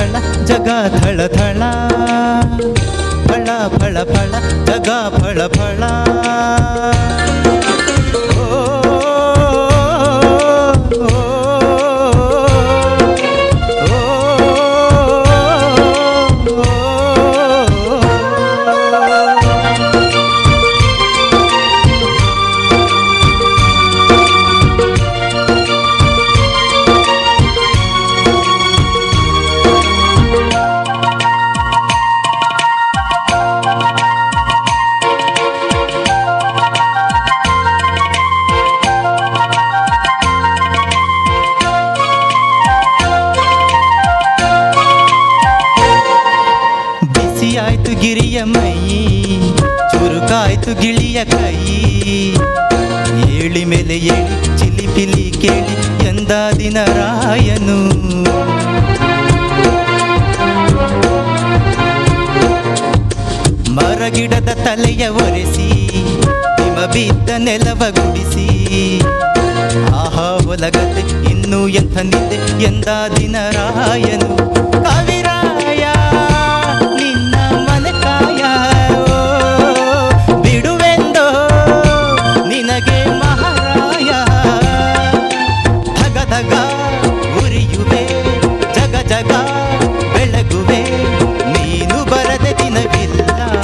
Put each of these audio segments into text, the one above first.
ಥಳ ಜಗ ಥಳ ಥಳ ಫಳ ಫಳ ಫಳ ಜಗ ಫಳ ಫಳ ಆಯ್ತು ಗಿರಿಯ ಮೈ ಚುರುಕಾಯ್ತು ಗಿಳಿಯ ಕೈ ಏಳಿ ಮೇಲೆ ಏಳಿ ಚಿಲಿಪಿಲಿ ಕೇಳಿ ಎಂದ ದಿನ ರಾಯನು ಮರಗಿಡದ ತಲೆಯ ಒರೆಸಿ ಹಿಮ ಬಿದ್ದ ನೆಲವ ಗುಡಿಸಿ ಆಹಾ ಒಲಗದೆ ಇನ್ನೂ ಎಂಥ ನಿದ್ದೆ ಎಂದ ದಿನ ರಾಯನು ಕವಿರಾಯ ನಿನ್ನ ಮನಕಾಯ ಬಿಡುವೆಂದೋ ನಿನಗೆ ಮಹಾರಾಯ ಧಗ ಧಗ ಉರಿಯುವೆ ಜಗ ಜಗ ಬೆಳಗುವೆ ನೀನು ಬರದೆ ದಿನವಿಲ್ಲ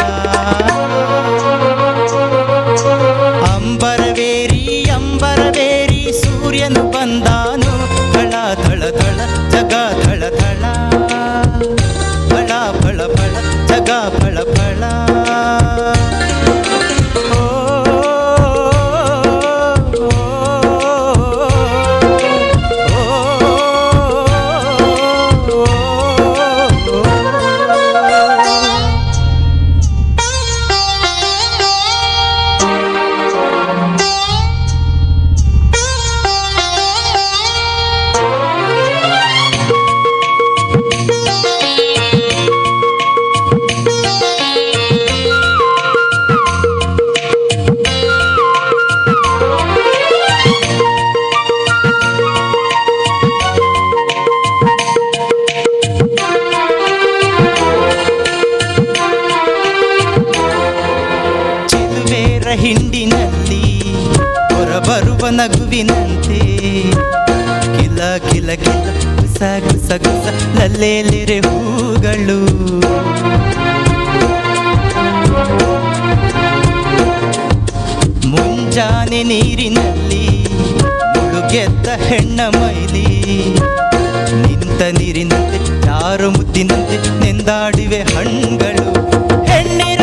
ಅಂಬರವೇರಿ ಅಂಬರವೇರಿ ಸೂರ್ಯನು ಬಂದಾನು ಥಳ ಥಳ ಥಳ ಜಗ ಥಳ ಥಳ ಫಳ ಫಳ ಫಳ ಜಗ ಫಳ ಫಳ ಹಿಂಡಿನಲ್ಲಿ ಹೊರಬರುವ ನಗುವಿನಂತೆ ಕಿಲ ಕಿಲ ಕಿಲ ಗುಸ ಗುಸ ಗುಸ ಲಲ್ಲೇಲಿರೆ ಹೂಗಳು ಮುಂಜಾನೆ ನೀರಿನಲ್ಲಿ ಮುಳುಗೆದ್ದ ಹೆಣ್ಣ ಮೈಲಿ ನಿಂತ ನೀರಿನಂತೆ ಯಾರು ಮುದ್ದಿನಂತೆ ನೆಂದಾಡಿವೆ ಹಣ್ಣುಗಳು ಹೆಣ್ಣಿರ